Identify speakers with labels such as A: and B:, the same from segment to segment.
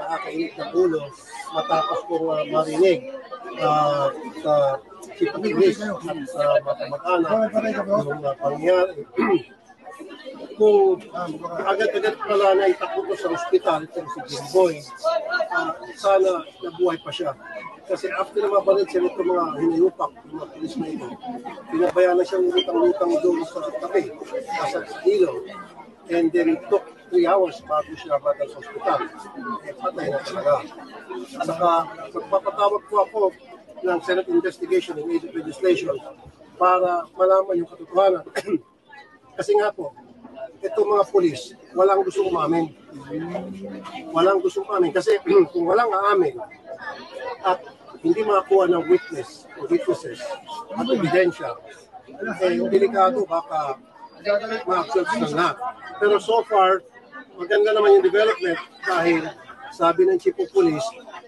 A: nakakainit ng ulo matapos kong marinig sa chief of police at sa mag-anak yung pangyari. Kung agad-agad pala na itakbo ko sa ospital itong si Jimboy, sana nabuhay pa siya. Kasi after na mabalid siya nito mga hinayupak, mga pulis na ito, pinabayaan na siyang lutang-lutang doon sa tabi, sa ilaw. And then it took 3 hours bago siya badal sa ospital. Patay na talaga. Saka magpapatawag po ako ng Senate investigation and aid of legislation para malaman yung katotohanan. Kasi nga po, itong mga pulis, walang gustong umamin. Walang gustong umamin. Kasi kung walang aamin at hindi makakuha ng witnesses at ebidensya, yung delikado baka ma-absorb ng lahat. Pero so far, maganda naman yung development dahil sabi ng chief of police,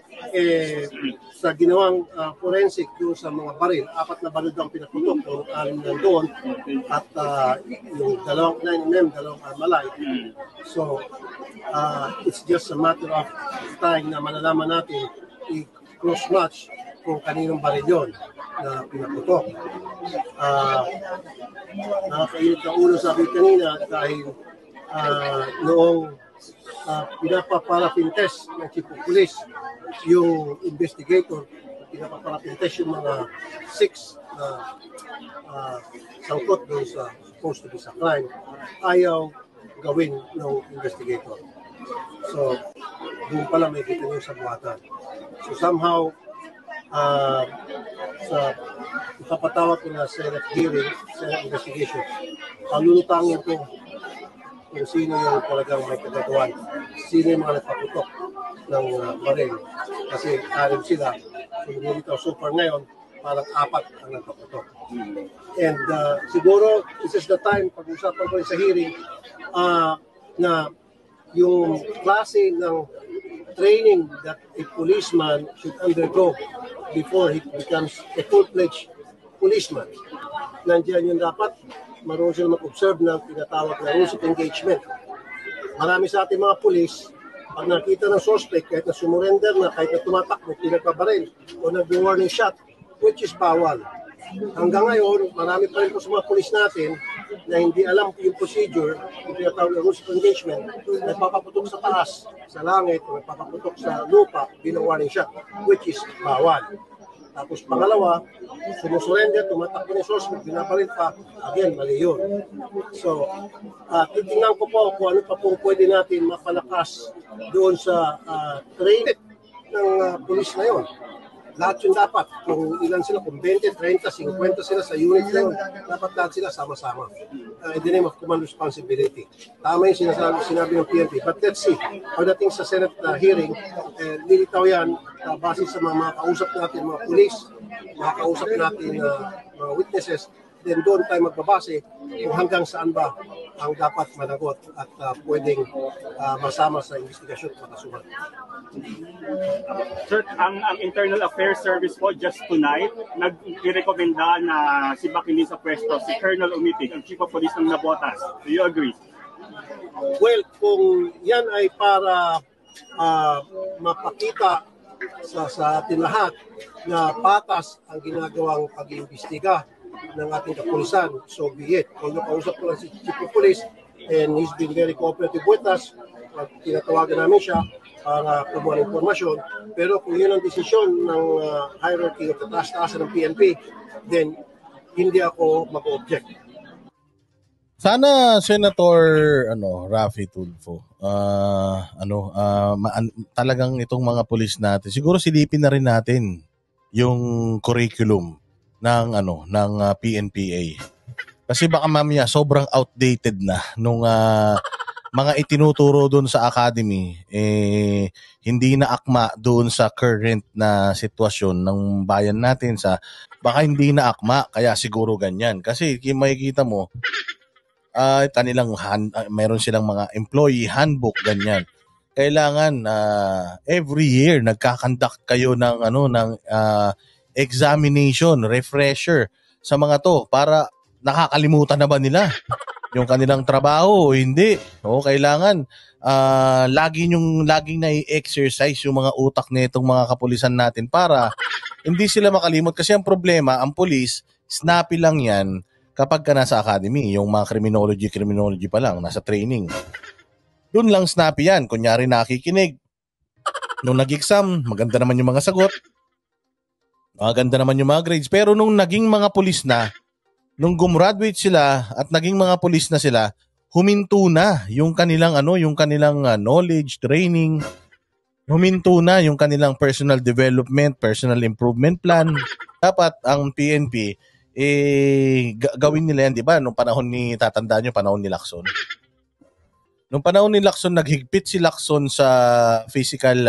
A: sa ginawang forensic doon sa mga baril, 4 na baril daw ang pinaputok, yung 6 nandoon, at yung 2 9mm, 2 Armalite. So, it's just a matter of time na malalaman natin i-cross-match kung kaninong baril yun na pinaputok. Nakakainit ang ulo sabi kanina dahil noong pinapaparapin test ng chief of police, yung investigator, pinapaparapin test yung mga 6 na sangkot doon sa supposed to be sa crime, ayaw gawin ng investigator. So, doon pala may kita yung sabuatan. So somehow, sa ipapatawag ko na Senate hearing, Senate investigation, palulutangin ko kung sino yung talagang may kagagawan, sino yung mga nagpaputok ng baril. Kasi alim sila, so far ngayon, parang 4 ang nagpaputok. And siguro, this is the time, pag-usapan ko sa hearing, na yung klase ng training that a policeman should undergo before he becomes a full-fledged policeman. Nandiyan yung dapat marunong sila mag-observe ng tinatawag na rules of engagement. Marami sa ating mga pulis, pag nakita ng suspect, kahit na sumurrender na, kahit na tumatakbo, pinagpabaril, o nag-warning shot, which is bawal. Hanggang ngayon, marami pa rin po sa mga pulis natin na hindi alam yung procedure, yung tinatawag na rules of engagement, nagpapaputok sa taas, sa langit, o nagpapaputok sa lupa, bilang warning shot, which is bawal. Tapos pangalawa, sumusurrender, tumatakbo ng suspect, binabaril pa, again, mali yun. So, titingnan ko po kung ano pa po pwede natin mapalakas doon sa training ng pulis na yun. Lahat yun dapat, kung ilan sila, kung 20, 30, 50 sila sa unit na yun, dapat lahat sila sama-sama. In the name of command responsibility. Tama yung sinabi ng PNP. But let's see, pagdating sa Senate hearing, lilitaw yan, base sa mga kausap natin, mga pulis, mga kausap natin mga witnesses, then doon tayo magbabase kung hanggang saan ba ang dapat managot at pwedeng masama sa investigasyon at makasuhan.
B: Sir, ang Internal Affairs Service po just tonight, nag-recommenda na si Bakilin sa pwesto, si Colonel Umitig, ang Chief of Police ng Navotas. Do you agree?
A: Well, kung yan ay para mapakita sa ating lahat na patas ang ginagawang pag-iimbestiga ng ating kapulisan, so be it. Kung nakausap ko lang si Chief of Police and he's been very cooperative with us, tinatawagan namin siya para kumuha ng informasyon. Pero kung yun ang desisyon ng hierarchy o kataas-taasan ng PNP, then hindi ako mag-object.
C: Sana Senator Raffy Tulfo, talagang itong mga pulis natin, siguro silipin na rin natin yung curriculum ng PNPA. Kasi baka mamaya sobrang outdated na nung mga itinuturo doon sa academy, hindi na akma doon sa current na sitwasyon ng bayan natin, baka hindi na akma, kaya siguro ganyan. Kasi makikita mo, meron silang mga employee handbook, ganyan. Kailangan every year nagkakandak kayo ng examination, refresher sa mga to para nakakalimutan na ba nila yung kanilang trabaho o hindi. O kailangan laging na-exercise yung mga utak nitong mga kapulisan natin para hindi sila makalimot. Kasi ang problema, ang pulis, snappy lang yan kapag ka nasa academy. Yung mga criminology pa lang, nasa training. Doon lang snappy yan. Kunyari nakikinig. Nung nag-exam, maganda naman yung mga sagot. Maganda naman yung mga grades. Pero nung naging mga pulis na, nung gumraduate sila at naging mga pulis na sila, huminto na yung kanilang knowledge, training. Huminto na yung kanilang personal development, personal improvement plan. Dapat ang PNP gawin nila yan, 'di ba? Nung panahon ni tatandaan niyo, panahon ni Lacson. Nung panahon ni Lacson, naghigpit si Lacson sa physical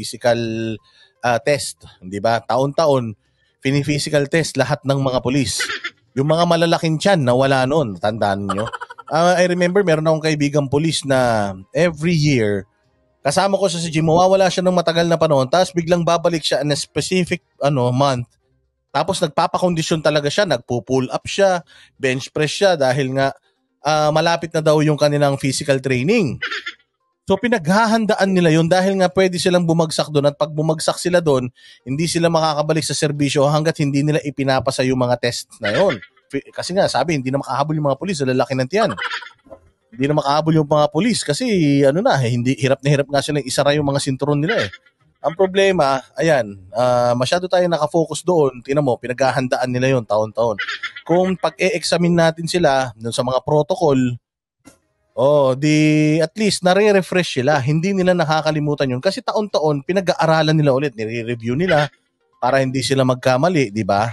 C: test, 'di ba? Taon-taon physical test lahat ng mga pulis. Yung mga malalaking tiyan na wala noon, tandaan niyo. I remember meron akong kaibigang pulis na every year kasama ko sa gym, mawawala siya ng matagal na panahon, tapos biglang babalik siya in a specific month. Tapos nagpapakondisyon talaga siya, nagpo-pull up siya, bench press siya dahil nga malapit na daw yung kanilang physical training. So pinaghahandaan nila yun dahil nga pwede silang bumagsak doon at pag bumagsak sila doon, hindi sila makakabalik sa serbisyo hanggat hindi nila ipinapasa yung mga test na yun. Kasi nga sabi, hindi na makahabol yung mga pulis sa lalaki ng tiyan. Hindi na makahabol yung mga pulis kasi hindi hirap na hirap nga silang isara yung mga sinturon nila eh. Ang problema, ayan, masyado tayo nakafocus doon. Tingnan mo, pinaghahandaan nila yon taon-taon. Kung pag-e-examine natin sila dun sa mga protocol, at least nare-refresh sila. Hindi nila nakakalimutan yun kasi taon-taon pinag-aaralan nila ulit, nire-review nila para hindi sila magkamali, di ba?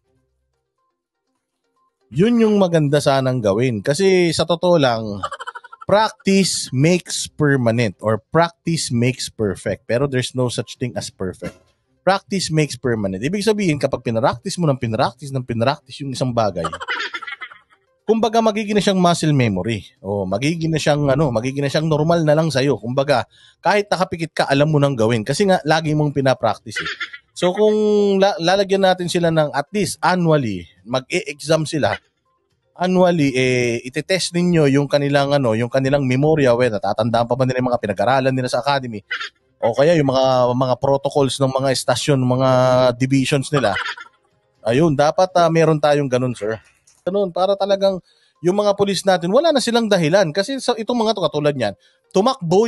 C: Yun yung maganda sanang gawin. Kasi sa totoo lang, practice makes permanent or practice makes perfect. Pero there's no such thing as perfect. Practice makes permanent. Ibig sabihin, kapag pinaractice mo ng pinaractice yung isang bagay, kumbaga magiging na siyang muscle memory. O magiging na siyang normal na lang sa'yo. Kumbaga, kahit nakapikit ka, alam mo nang gawin. Kasi nga, lagi mong pinapractice eh. So kung lalagyan natin sila ng at least annually, mag-e-exam sila, annually itetest ninyo yung kanilang memorya, natatandaan pa ba nila yung mga pinag-aralan nila sa academy o kaya yung mga protocols ng mga estasyon, mga divisions nila. Ayun, dapat meron tayong ganun, sir. Ganun para talagang yung mga pulis natin wala na silang dahilan kasi sa itong mga katulad niyan, tumakbo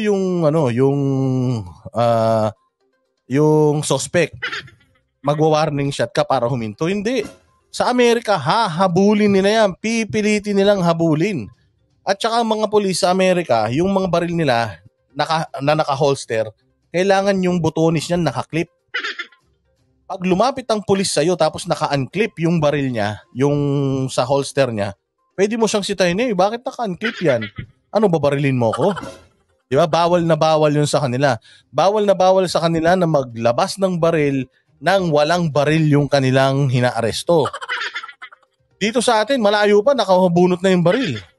C: yung suspect, magwa-warning shot ka para huminto. Hindi. Sa Amerika, hahabulin nila yan. Pipilitin nilang habulin. At saka ang mga pulis sa Amerika, yung mga baril nila na naka-holster, kailangan yung butonis niyan naka-clip. Pag lumapit ang pulis sa'yo tapos naka-unclip yung baril niya, yung sa holster niya, pwede mo siyang sitayin bakit naka-unclip yan? Ano, babarilin mo ko? Di ba? Bawal na bawal yun sa kanila. Bawal na bawal sa kanila na maglabas ng baril nang walang baril yung kanilang hinaaresto. Dito sa atin, malayo pa, nakabunot na yung baril.